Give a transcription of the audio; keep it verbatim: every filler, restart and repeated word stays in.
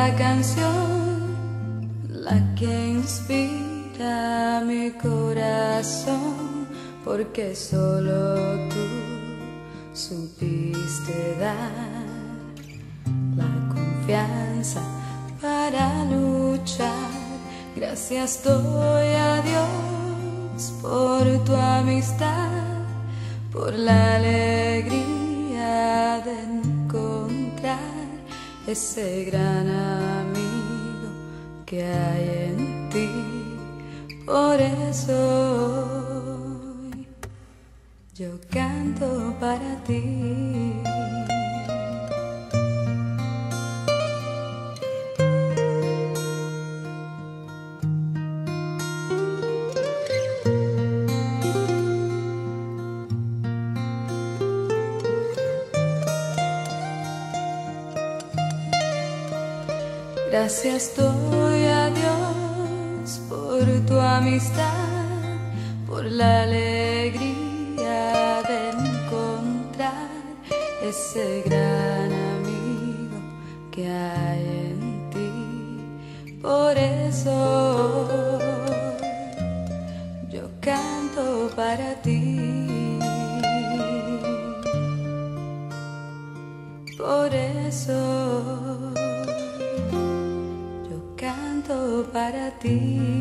esta canción, la que inspira mi corazón, porque solo tú supiste dar la confianza para luchar. Gracias doy a Dios por tu amistad, por la alegría de encontrar ese gran amigo que hay en ti. Por eso hoy yo canto para ti. Gracias doy a Dios por tu amistad, por la alegría de encontrar ese gran amigo que hay en ti. Por eso yo canto para ti. Por eso canto para ti.